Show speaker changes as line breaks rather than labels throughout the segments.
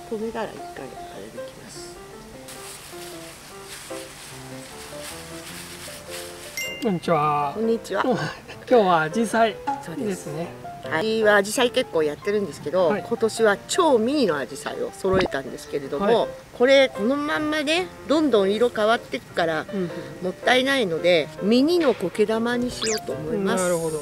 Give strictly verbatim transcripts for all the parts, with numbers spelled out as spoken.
止めたら一回あれできます。
こんにちは。
こんにちは。
今日はアジサイですね。
はい、はアジサイ結構やってるんですけど、はい、今年は超ミニのアジサイを揃えたんですけれども、はい、これこのまんまねどんどん色変わっていくから、うん、もったいないのでミニの苔玉にしようと思います。
なるほど。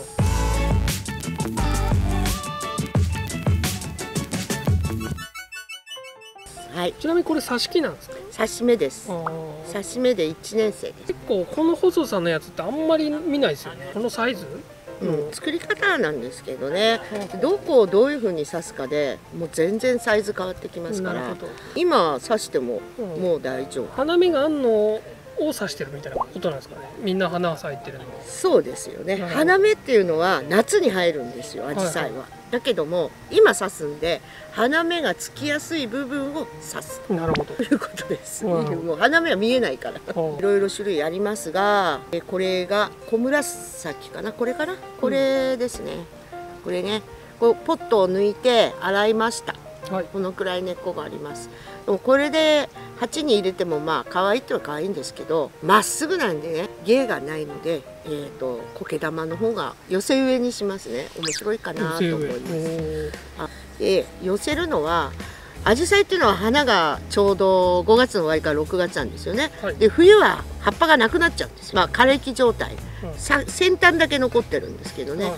はい、
ちなみにこれ挿し木なんですか？
挿し目です。挿し目でいちねん生です。
結構この細さのやつってあんまり見ないですよね。このサイズ？
うん、作り方なんですけどね、どこをどういう風に刺すかでもう全然サイズ変わってきますから、今刺してももう大丈夫。
花芽があんのを刺してるみたいなことなんですかね。みんな花が咲いてるの。
そうですよね。花芽っていうのは夏に入るんですよ、アジサイは。だけども今刺すんで花芽がつきやすい部分を刺すということです。もう花芽は見えないからいろいろ種類ありますが、これが小紫かな、これかな、これですね。これね、こうポットを抜いて洗いました。はい、このくらい根っこがあります。でもこれで鉢に入れてもまあ可愛いっては可愛いんですけど、まっすぐなんでね芸がないので、えーと苔玉の方が寄せ植えにしますね。面白いかなと思います。あで寄せるのはアジサイっていうのは花がちょうどごがつの終わりからろくがつなんですよね。はい、で冬は葉っぱがなくなっちゃうんです。まあ枯れ木状態、うん、さ先端だけ残ってるんですけどね。はい、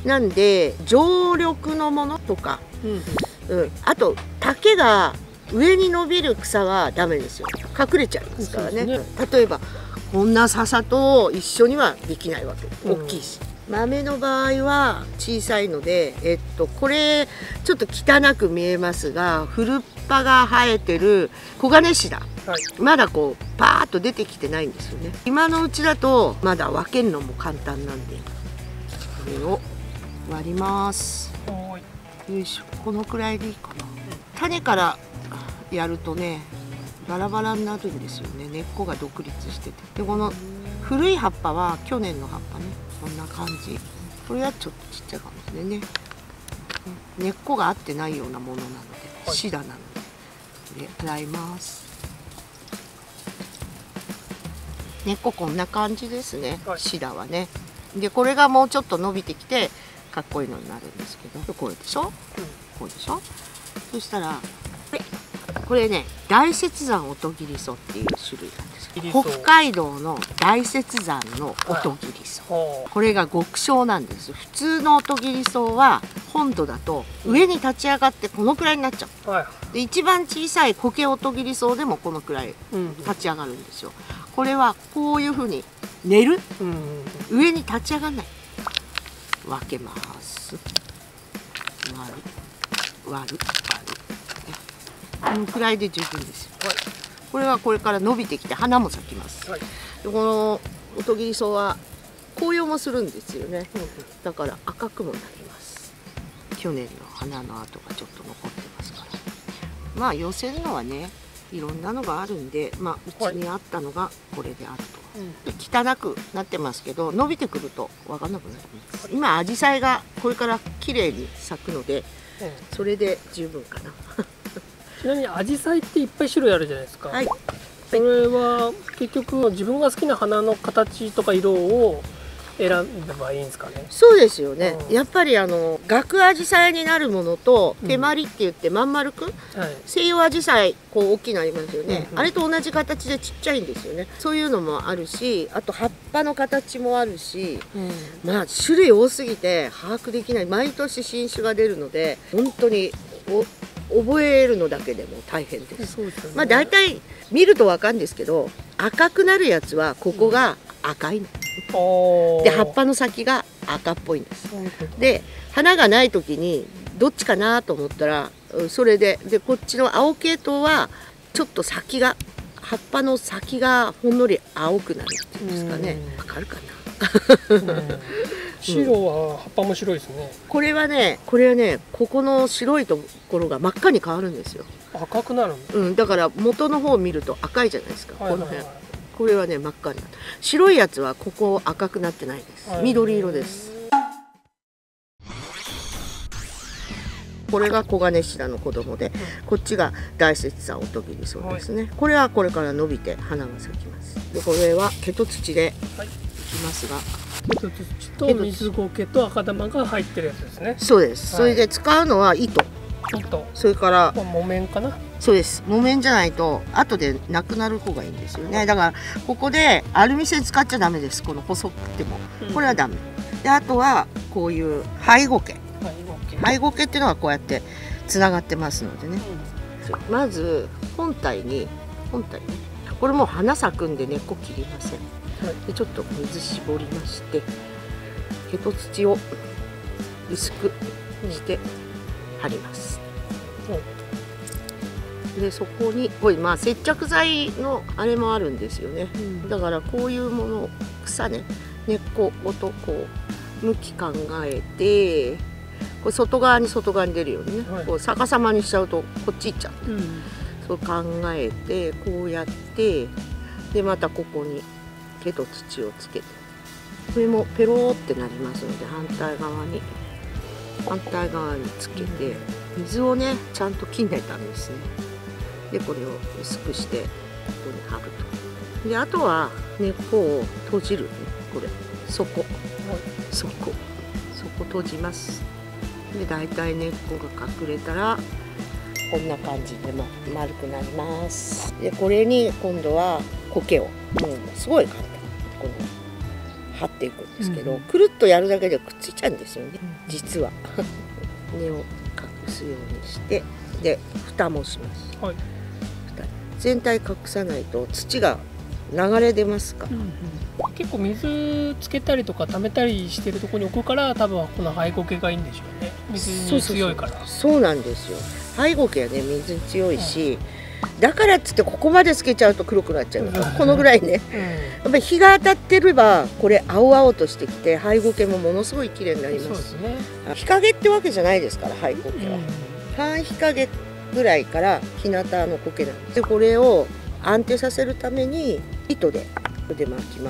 なんで常緑のものとか、うんうん、あと竹が上に伸びる草はダメですよ。隠れちゃいますからね。ね、例えばこんな笹と一緒にはできないわけ。大きいし。うん、豆の場合は小さいので、えっとこれちょっと汚く見えますが、古っ葉が生えてる黄金シダ、はい、まだこうパーッと出てきてないんですよね。今のうちだとまだ分けるのも簡単なんで、これを割ります。よいしょ、このくらいでいいかな。種からやるとねバラバラになるんですよね。根っこが独立してて、でこの古い葉っぱは去年の葉っぱね、こんな感じ。これはちょっとちっちゃいかもしれないね。根っこが合ってないようなものなので、シダなのでで洗います。根っここんな感じですね、はい、シダはね。でこれがもうちょっと伸びてきてかっこいいのになるんですけど、これでしょ、うん、こうでしょ。そしたらこれね、大雪山音切り草っていう種類なんです。北海道の大雪山の音切り草、はい、これが極小なんです。普通の音切り草は本土だと上に立ち上がってこのくらいになっちゃう、はい、で一番小さい苔音切り草でもこのくらい立ち上がるんですよ。これはこういうふうに寝る、上に立ち上がらない。分けます。割る割る割る、このくらいで十分ですよ。はい、これはこれから伸びてきて花も咲きます。はい、でこの音切り草は紅葉もするんですよね。うん、だから赤くもなります。去年の花の跡がちょっと残ってますから。まあ寄せるのはねいろんなのがあるんで、まあうちにあったのがこれであると。はい、汚くなってますけど伸びてくると分かんなくなります。今アジサイがこれから綺麗に咲くので、それで十分かな。
ちなみにアジサイっていっぱい種類あるじゃないですか。はい、それは結局自分が好きな花の形とか色を選べばいいんですかね。
そうですよね。うん、やっぱりあの額アジサイになるものと手まりって言ってまん丸く、うん、はい、西洋アジサイこう大きいのありますよね。うん、うん、あれと同じ形でちっちゃいんですよね。そういうのもあるし、あと葉っぱの形もあるし、うん、まあ種類多すぎて把握できない。毎年新種が出るので本当にお覚えるのだけでも大変です。まあ大体見るとわかるんですけど、赤くなるやつはここが赤いの。うん、で葉っぱの先が赤っぽいんです。で花がない時にどっちかなと思ったらそれででこっちの青系統はちょっと先が葉っぱの先がほんのり青くなるっていうんですかね。わかるかな。
白は葉っぱも白いですね。
これはね、これはね、ここの白いところが真っ赤に変わるんですよ。
赤くなるんだ。
うん、だから元の方を見ると赤いじゃないですか。この辺。これはね真っ赤になる。白いやつはここ赤くなってないです。緑色です。 これが黄金シダの子供で、こっちが大雪山おとぎりそうですね。これはこれから伸びて花が咲きます。でこれは毛と土でいきますが、
毛と土と水苔と赤玉が入ってるやつですね。
そうです。それで使うのは糸、
糸、
それから
木綿かな。
そうです。木綿じゃないと後でなくなる方がいいんですよね。だからここでアルミ線使っちゃダメです。この細くてもこれはダメ。であとはこういう灰苔、灰苔っていうのはこうやってつながってますのでね。うん、まず本体に本体ね、これもう花咲くんで根っこ切りません。はい、でちょっと水絞りまして、毛と土を薄くして貼ります。うん、でそこにこれまあ接着剤のあれもあるんですよね。うん、だからこういうもの草ね、根っこごとこう向き考えて、これ外側に外側に出るようにね、はい、こう逆さまにしちゃうとこっち行っちゃう、うん、そう考えてこうやって、でまたここに毛と土をつけて、これもペローってなりますので反対側に反対側につけて、水をねちゃんと切んないとダメですね。でこれを薄くしてここに貼ると。であとは根っこを閉じるね、これ底底底閉じます。でだいたい根っこが隠れたらこんな感じで、ま、丸くなります。でこれに今度は苔をもうすごい簡単この貼っていくんですけど、うん、くるっとやるだけでくっついちゃうんですよね、うん、実は根を隠すようにして、で蓋もします、はい、蓋全体隠さないと土が流れ出ますから、うんうん、
結構水つけたりとか溜めたりしてるところに置くから、多分この灰苔がいいんでしょうね。水に強いから。
そうそうそう、そうなんですよ。灰苔はね水に強いし、うん、だからっつってここまでつけちゃうと黒くなっちゃう、うん、このぐらいね、うん、やっぱり日が当たってればこれ青々としてきて灰苔もものすごい綺麗になります。そうですね、日陰ってわけじゃないですから灰苔は、うん、半日陰ぐらいから日向の苔なんです。でこれを安定させるために糸で腕巻きます。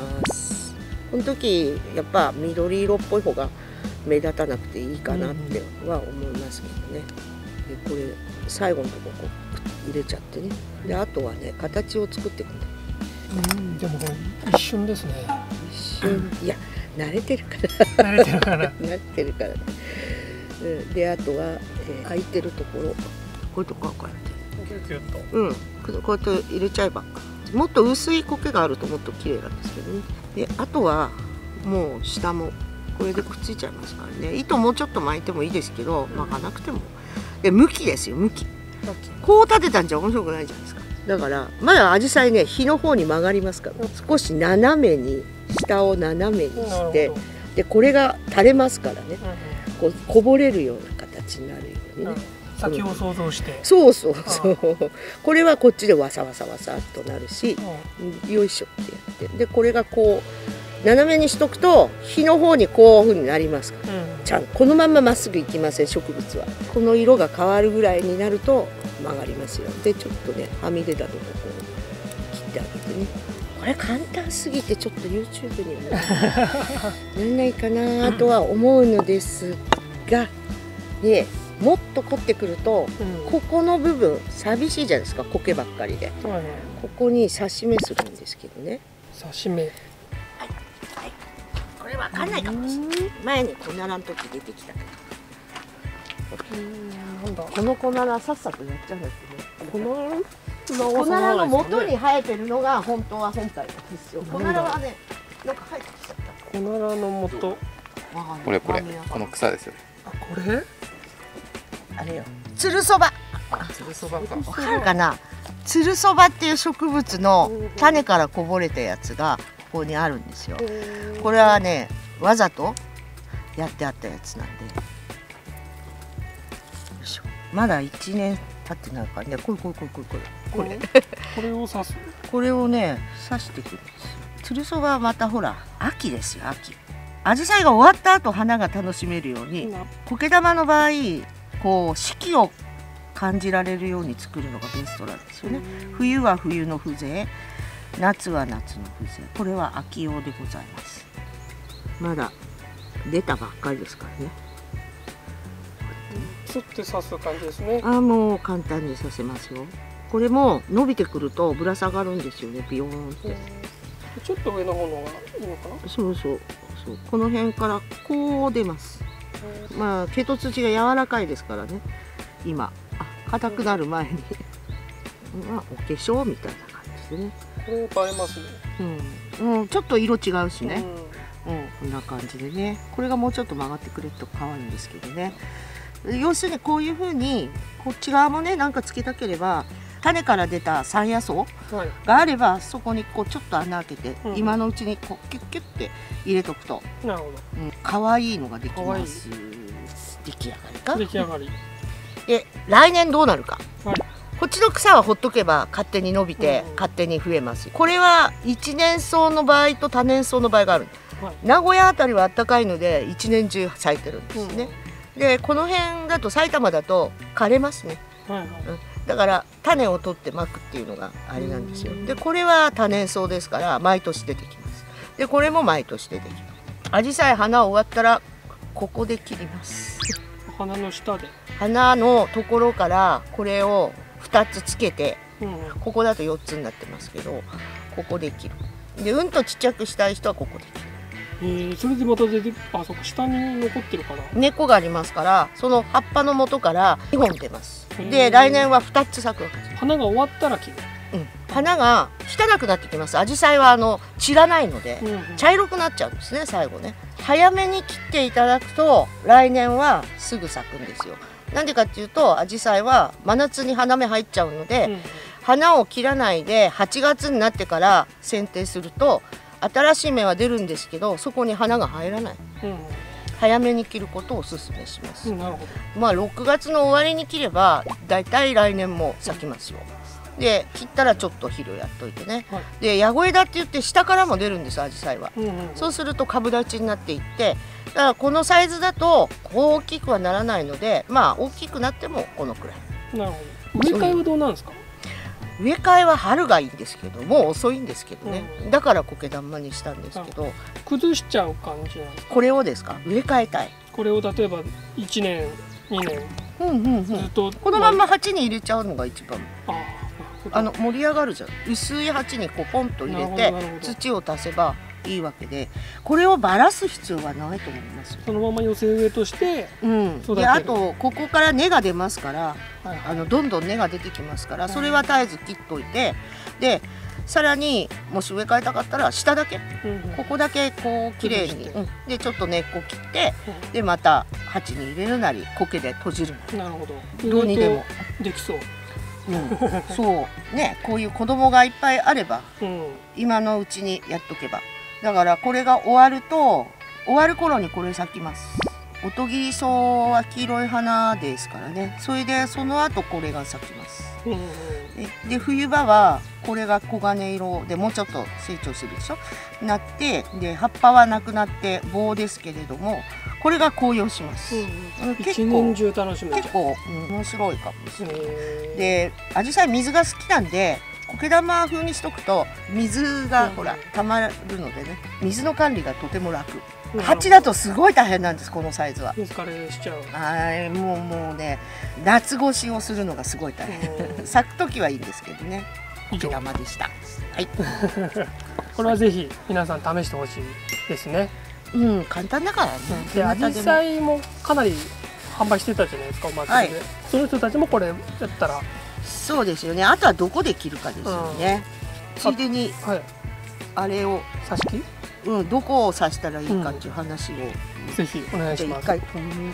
この時やっぱ緑色っぽい方が目立たなくていいかなっては思いますけどね。でこれ最後のとここう入れちゃってね。であとはね形を作っていくんだ。
うん、でもこれ一瞬ですね。
一瞬、いや慣れてるから
慣れてるから
慣れてるからね。であとは、えー、空いてるところこういうとこはこうやって
キュキュッと、
うん、こうやって入れちゃえば、もっと薄い苔があるともっと綺麗なんですけどね。であとはもう下もこれでくっついちゃいますからね。糸もうちょっと巻いてもいいですけど、巻かなくても。で向きですよ、向き。こう立てたんじゃ面白くないじゃないですか。だからまだアジサイね日の方に曲がりますから、少し斜めに下を斜めにして、でこれが垂れますからね、こうこぼれるような形になるようにね。
先を想像して、
そうそうそう、これはこっちでわさわさわさっとなるし、よいしょってやって、でこれがこう斜めにしとくと日の方にこういうふうになりますから、うん、ちゃんこのまままっすぐいきません。植物はこの色が変わるぐらいになると曲がりますよ。でちょっとねはみ出たとここう切ってあげてね。これ簡単すぎてちょっと ユーチューブ にはなんないかなとは思うのですが、ねもっと凝ってくると、うん、ここの部分寂しいじゃないですか、苔ばっかりで、うん、ここに刺し目するんですけどね。
刺し目、はい、
はい、これわかんないかもしれない。前にコナラの時出てきたけど、なんだこのコナラさっさとやっちゃうんですけど、ね、コナラの元に生えてるのが本当は本体なんですよ。コナラはねなんか生えてきちゃった。
コナラの元、
これこれこの草ですよね。
あ、これ
あれよ、つるそば。
つるそばか。
わかるかな。つるそばっていう植物の種からこぼれたやつがここにあるんですよ。これはね、わざとやってあったやつなんで。よいしょ。まだいちねん経ってないからね。これこれこれこれこれ。これ。
これを刺す。
これをね、刺していくんですよ。つるそばはまたほら秋ですよ、秋。アジサイが終わった後花が楽しめるように、苔玉の場合。こう四季を感じられるように作るのがベストなんですよね。冬は冬の風情、夏は夏の風情、これは秋用でございます。まだ出たばっかりですからね。
スって刺す感じですね。
あ、もう簡単に刺せますよ。これも伸びてくるとぶら下がるんですよね、ビヨーンって。
ちょっと上の方のがいいのかな。
そうそうそう、この辺からこう出ます。まあ毛と土が柔らかいですからね。今あ硬くなる前にまあお化粧みたいな感じでね。
これ映えますね。
うん、うん、ちょっと色違うしね。うん、うん、こんな感じでね。これがもうちょっと曲がってくれると可愛いんですけどね。要するにこういう風にこっち側もねなんかつけたければ、種から出た山野草があれば、はい、そこにこうちょっと穴開けて、うん、今のうちにこうキュッキュッて入れとくと、
なるほど、
うん、可愛いのができます。出来上がりか。
出来上がり。
で来年どうなるか。
はい、
こっちの草はほっとけば勝手に伸びて、うん、勝手に増えます。これは一年草の場合と多年草の場合がある。はい、名古屋あたりは暖かいので一年中咲いてるんですね。うん、でこの辺だと埼玉だと枯れますね。はいはい、うん、だから種を取ってまくっていうのがあれなんですよ。でこれは多年草ですから毎年出てきます。でこれも毎年出てきます。アジサイ花終わったらここで切ります。
花の下で
花のところからこれをふたつつけて、うん、ここだとよっつになってますけど、ここで切る。でうんとちっちゃくしたい人はここで切る。
えー、それでまた出て、あ、そうか、下に残ってるから
根っこがありますから、その葉っぱの元からにほん出ます。で来年はふたつ咲くわけです。
花が終わったら切る。
うん、花が汚くなってきます。アジサイはあの散らないので、うんうん、茶色くなっちゃうんですね、最後ね。早めに切っていただくと来年はすぐ咲くんですよ。なんでかっていうと、アジサイは真夏に花芽入っちゃうので、うんうん、花を切らないではちがつになってから剪定すると新しい芽は出るんですけど、そこに花が入らない。うんうん、早めに切ることをおすすめします。うん、なるほど。まあろくがつの終わりに切ればだいたい来年も咲きますよ。うん、で切ったらちょっと肥料やっといてね。はい、でヤゴ枝って言って下からも出るんです、アジサイは。うんうん、そうすると株立ちになっていって、だからこのサイズだと大きくはならないので、まあ大きくなってもこのくらい。なるほ
ど。植え替えはどうなんですか？
植え替えは春がいいんですけど、もう遅いんですけどね。うん、だから苔玉にしたんですけど。
崩しちゃう感じなんですか？
これをですか？植え替えたい。
これを例えばいちねんにねん、うんうんうん、ずっと
このまま鉢に入れちゃうのが一番。ああの盛り上がるじゃん。薄い鉢にこうポンと入れて土を足せばいいわけで、これをばらす必要はないと思います。
そのまま寄せ植えとして、
うん、であとここから根が出ますから、はい、あのどんどん根が出てきますから、それは絶えず切っといて、でさらにもし植え替えたかったら下だけ、うんうん、ここだけこうきれいに、うん、でちょっと根っこ切って、うん、でまた鉢に入れるなり苔で閉じるなり、
なるほど、
どうにでも
できそう。
うん、そうね、こういう子供がいっぱいあれば、うん、今のうちにやっとけば。だからこれが終わると、終わる頃にこれ咲きます。おとぎ草は黄色い花ですからね。それでその後これが咲きます。うん、で冬場はこれが黄金色でもうちょっと成長するでしょ、なって、で葉っぱはなくなって棒ですけれども、これが紅葉します。
うん、結構一年中楽しめちゃう。
結構、うん、面白いかもしれない。でアジサイ水が好きなんで、苔玉風にしとくと水がほらたまるのでね、水の管理がとても楽。鉢だとすごい大変なんです、このサイズは。
水枯れしちゃう。
はい、もうもうね、夏越しをするのがすごい大変。咲く時はいいんですけどね。苔玉でした。はい。
これはぜひ皆さん試してほしいですね。
うん、簡単だからね。
で、アジサイもかなり販売してたじゃないですか、お祭りで。はい、その人たちもこれやったら。
そうですよね。あとはどこで切るかですよね。うん、ついでに、はい、あれを
挿し木、
うん、どこを刺したらいいかっていう話を、
うん、ぜひお願いします。
一回止めて、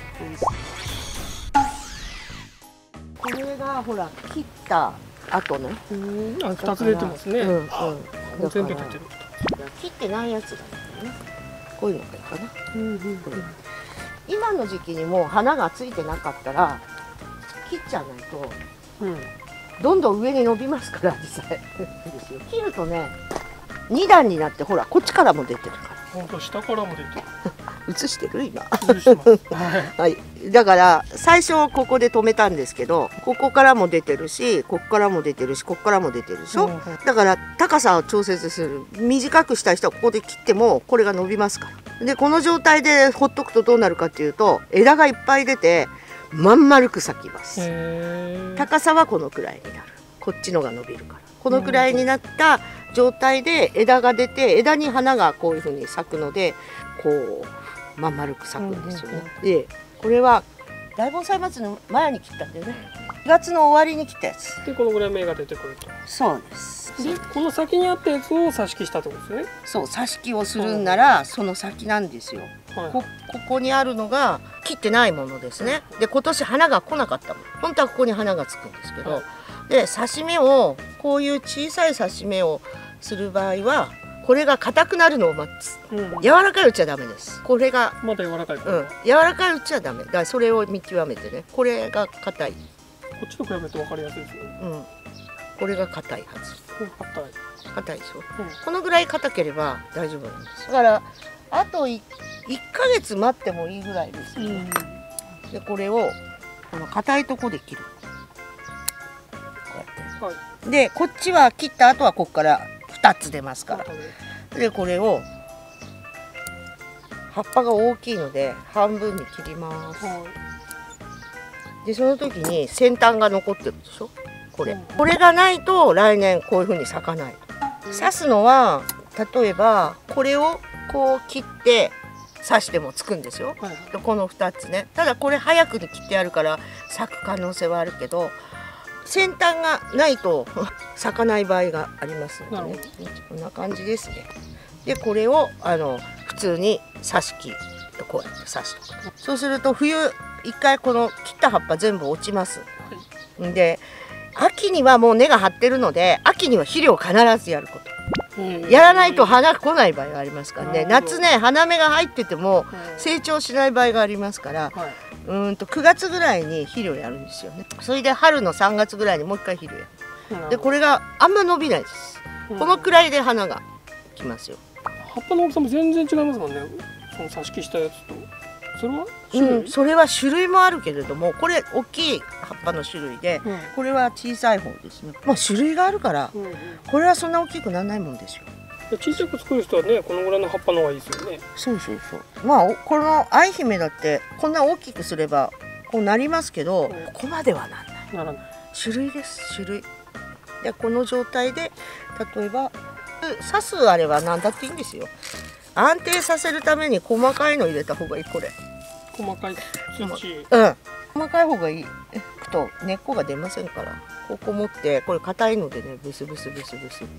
これがほら切った後ね。
うん、あ、二つ出てますね。うん、うん、全部出てる。
切ってないやつだね。こういうのがいいかな。うんうんうん、今の時期にもう花がついてなかったら切っちゃわないと、うん、どんどん上に伸びますから、実際ですよ。切るとね、に段になって、ほらこっちからも出てるから。
本当下からも出てる。
映してる今。映してます。はい。だから最初ここで止めたんですけど、ここからも出てるし、ここからも出てるし、ここからも出てるでしょ。うんうん、だから高さを調節する。短くしたい人はここで切ってもこれが伸びますから。でこの状態でほっとくとどうなるかっていうと、枝がいっぱい出て、 まん丸く咲きます。高さはこのくらいになる。こっちのが伸びるから、このくらいになった状態で枝が出て、枝に花がこういうふうに咲くので、こうまん丸く咲くんですよね。でこれは大盆栽祭りの前に切ったんだよね。しがつの終わりに切ったやつ
で、このぐらい芽が出てくると。
そうです。
でこの先にあったやつを挿し木したってことですね。
そう、挿し木をするんならその先なんですよ。はい、こ, ここにあるのが切ってないものですね。で今年花が来なかったもん。本当はここに花がつくんですけど、はい、で刺し目をこういう小さい刺し目をする場合はこれが硬くなるのを待つ、うん、柔らかいうちはダメです。これが
まだ柔らかい、
うん、柔らかいうちはダメだから、それを見極めてね。これが硬い、こ
っちと比べると分かりやすいですね。
うん、これが硬いはず。
硬い
硬いでしょ、うん、このぐらい硬ければ大丈夫なんです。だからあと いっかげつ待ってもいいぐらいですよね、うん、でこれをこの硬いとこで切る、こうやって、はい、でこっちは切った後はここからふたつ出ますから、でこれを葉っぱが大きいので半分に切ります、はい、でその時に先端が残ってるでしょ、これ、うん、これがないと来年こういう風に咲かない。刺すのは例えばこれをこう切って刺してもつくんですよ、はい、このふたつね。ただこれ早くに切ってあるから咲く可能性はあるけど、先端がないと咲かない場合がありますのでね、こんな感じですね。でこれをあの普通に刺し木とこうやって刺しとく。そうすると冬一回この切った葉っぱ全部落ちます、はい、で秋にはもう根が張ってるので、秋には肥料を必ずやること、やらないと花が来ない場合がありますからね。夏ね花芽が入ってても成長しない場合がありますから、うんとくがつぐらいに肥料やるんですよね。それで春のさんがつぐらいにもう一回肥料やる。でこれがあんま伸びないです。このくらいで花がきますよ。
葉っぱの大きさも全然違いますもんね、その挿し木したやつと。それは種類、
うん、それは種類もあるけれども、これ大きい葉っぱの種類で、うん、これは小さい方ですね。まあ種類があるから、うんうん、これはそんな大きくならないもんですよ。
小さく作る人はね、このぐらいの葉っぱの方がいいですよね。
そうそうそう。まあこの愛姫だってこんな大きくすればこうなりますけど、うん、ここまではなんない。ならない。種類です、種類。でこの状態で例えば刺すあれは何だっていいんですよ。安定させるために細かいの入れた方がいい。これ
細かい土、うん、
細かい方がいいと根っこが出ませんから。ここ持ってこれ硬いのでね、ブスブスブスブスって、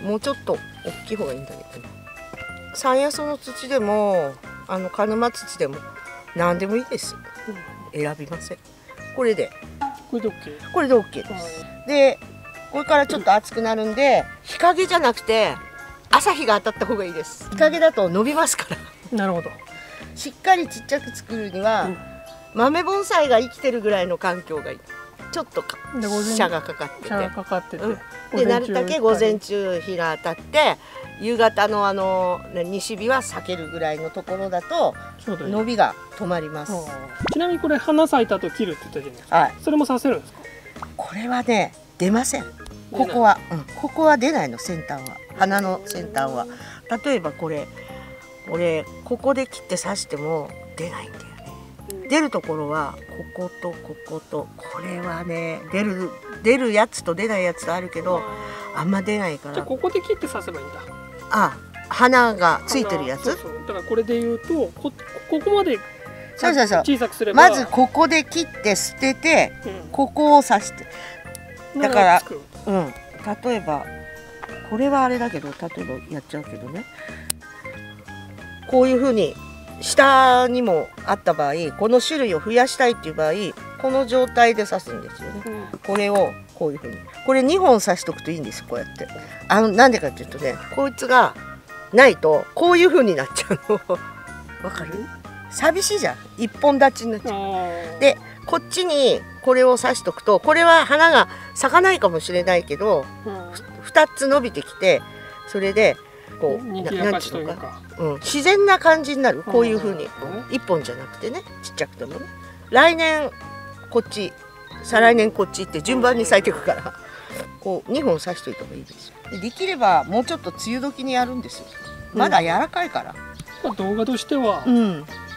もうちょっと大きい方がいいんだけど、山野草の土でもあの鹿沼土でも何でもいいです、うん、選びません。これで
これで OK、
これで OK です。でこれからちょっと暑くなるんで、日陰じゃなくて朝日が当たった方がいいです。日陰だと伸びますから。
なるほど。
しっかりちっちゃく作るには、うん、豆盆栽が生きてるぐらいの環境がいい。ちょっとかシャがかかってて、
シャがかかってて、
うん、でなるだけ午前中日が当たって、夕方のあの西日は避けるぐらいのところだと伸びが止まります。
ちなみにこれ花咲いたと切るって言ったじゃないですか、はい、それもさせるんですか？
これはね出ません。ここは、うん、ここは出ないの、先端は。花の先端は例えばこれこれここで切って刺しても出ないんだよね、うん、出るところはこことこことこれはね出る出るやつと出ないやつとあるけど、あんま出ないから。
じゃあここで切って刺せばいいんだ。
あ、花がついてるやつ。
そうそう、だからこれで言うと こ, ここまで
そうそうそう、
小さくすれば
まずここで切って捨てて、うん、ここを刺して、だからうん、例えばこれはあれだけど、例えばやっちゃうけどね、こういうふうに下にもあった場合、この種類を増やしたいっていう場合、この状態で刺すんですよね、うん、これをこういうふうに、これにほん刺しとくといいんです。こうやって、あのなんでかっていうとね、こいつがないとこういうふうになっちゃうのわかる？寂しいじゃん、一本立ちになっちゃう。でこっちにこれを刺しとくと、これは花が咲かないかもしれないけど、うん、ふたつ伸びてきて、それでこう何ていうのか、うん、自然な感じになる。こういうふうにいっぽんじゃなくてね、ちっちゃくてもね、来年こっち、再来年こっちって順番に咲いていくから、こうにほん刺しといた方がいいですよ。で、できればもうちょっと梅雨時にやるんですよ。まだ柔らかいから、
うん、動画としては、
うん、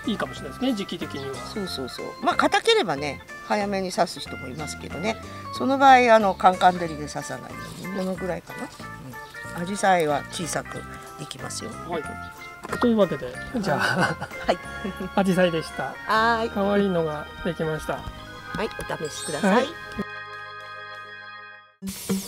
いいかもしれないですね、時期的には。
そうそうそう。まあ硬ければね早めに刺す人もいますけどね。その場合あのカンカン照りで刺さないようにこのぐらいかな。うん、アジサイは小さくできますよ。
はい。というわけでじゃあ、はい、アジサイでした。
はい。
可愛いのができました。
はい、お試しください。はい。